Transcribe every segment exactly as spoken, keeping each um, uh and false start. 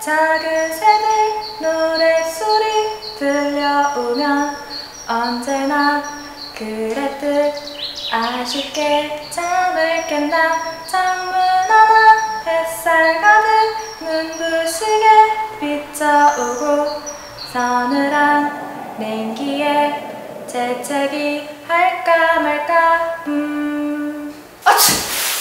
작은 새들 노랫소리 들려오면 언제나 그랬듯 아쉽게 잠을 깬다. 창문 하나 햇살 가득 눈부시게 비춰오고 서늘한 냉기에 재채기 할까 말까. 음... 아치!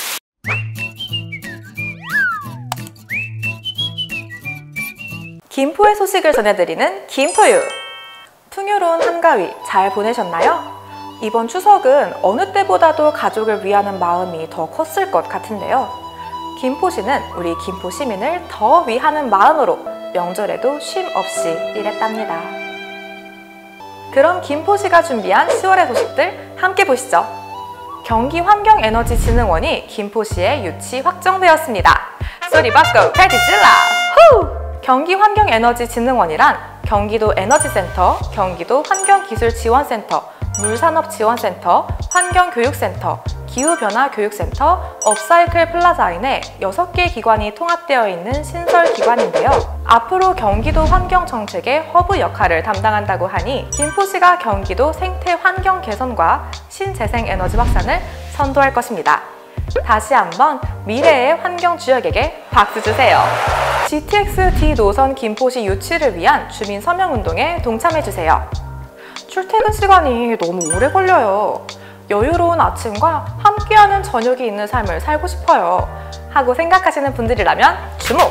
김포의 소식을 전해드리는 김포유! 풍요로운 한가위 잘 보내셨나요? 이번 추석은 어느 때보다도 가족을 위하는 마음이 더 컸을 것 같은데요. 김포시는 우리 김포 시민을 더 위하는 마음으로 명절에도 쉼 없이 일했답니다. 그럼 김포시가 준비한 시월의 소식들 함께 보시죠. 경기환경에너지진흥원이 김포시에 유치 확정되었습니다. 소리 바꿔 패티 찔러! 후! 경기환경에너지진흥원이란 경기도 에너지센터, 경기도 환경기술지원센터, 물산업지원센터, 환경교육센터, 기후변화교육센터, 업사이클 플라자인의 여섯 개 기관이 통합되어 있는 신설기관인데요. 앞으로 경기도 환경정책의 허브 역할을 담당한다고 하니 김포시가 경기도 생태환경 개선과 신재생에너지 확산을 선도할 것입니다. 다시 한번 미래의 환경주역에게 박수 주세요. 지티엑스 D 노선 김포시 유치를 위한 주민 서명운동에 동참해주세요. 출퇴근 시간이 너무 오래 걸려요. 여유로운 아침과 함께하는 저녁이 있는 삶을 살고 싶어요 하고 생각하시는 분들이라면 주목!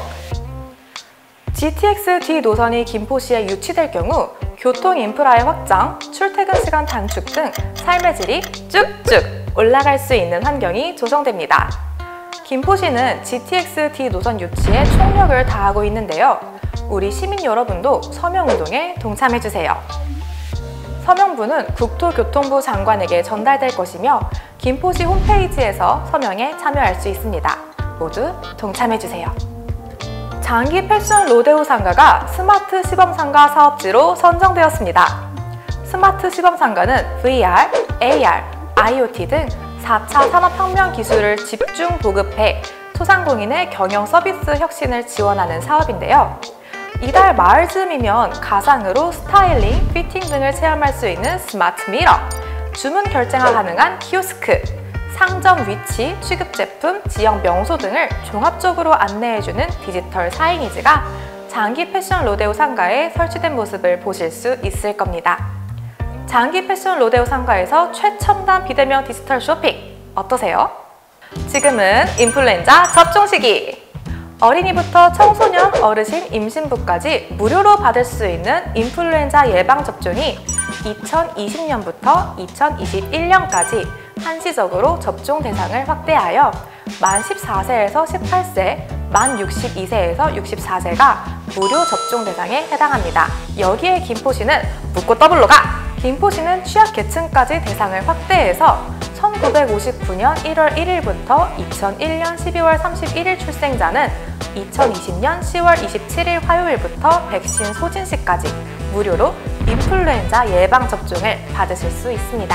지티엑스 D 노선이 김포시에 유치될 경우 교통 인프라의 확장, 출퇴근 시간 단축 등 삶의 질이 쭉쭉 올라갈 수 있는 환경이 조성됩니다. 김포시는 지티엑스 D 노선 유치에 총력을 다하고 있는데요. 우리 시민 여러분도 서명운동에 동참해주세요. 서명부는 국토교통부 장관에게 전달될 것이며 김포시 홈페이지에서 서명에 참여할 수 있습니다. 모두 동참해주세요. 장기 패션 로데오 상가가 스마트 시범상가 사업지로 선정되었습니다. 스마트 시범상가는 브이알, 에이알, 아이오티 등 사 차 산업혁명 기술을 집중 보급해 소상공인의 경영 서비스 혁신을 지원하는 사업인데요. 이달 말쯤이면 가상으로 스타일링, 피팅 등을 체험할 수 있는 스마트 미러, 주문 결제가 가능한 키오스크, 상점 위치, 취급 제품, 지역 명소 등을 종합적으로 안내해주는 디지털 사이니지가 장기 패션 로데오 상가에 설치된 모습을 보실 수 있을 겁니다. 장기 패션 로데오 상가에서 최첨단 비대면 디지털 쇼핑 어떠세요? 지금은 인플루엔자 접종 시기! 어린이부터 청소년, 어르신, 임신부까지 무료로 받을 수 있는 인플루엔자 예방접종이 이천이십 년부터 이천이십일 년까지 한시적으로 접종 대상을 확대하여 만 십사 세에서 십팔 세, 만 육십이 세에서 육십사 세가 무료 접종 대상에 해당합니다. 여기에 김포시는 묻고 더블로 가! 김포시는 취약계층까지 대상을 확대해서 천구백오십구 년 일월 일일부터 이천일 년 십이월 삼십일 일 출생자는 이천이십 년 시월 이십칠 일 화요일부터 백신 소진 시까지 무료로 인플루엔자 예방접종을 받으실 수 있습니다.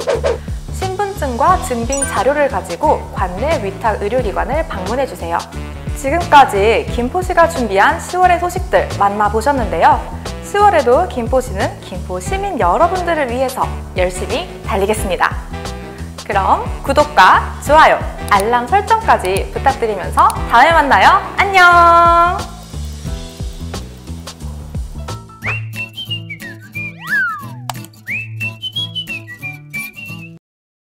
신분증과 증빙 자료를 가지고 관내 위탁 의료기관을 방문해주세요. 지금까지 김포시가 준비한 시월의 소식들 만나보셨는데요. 시월에도 김포시는 김포 시민 여러분들을 위해서 열심히 달리겠습니다. 그럼 구독과 좋아요, 알람 설정까지 부탁드리면서 다음에 만나요. 안녕!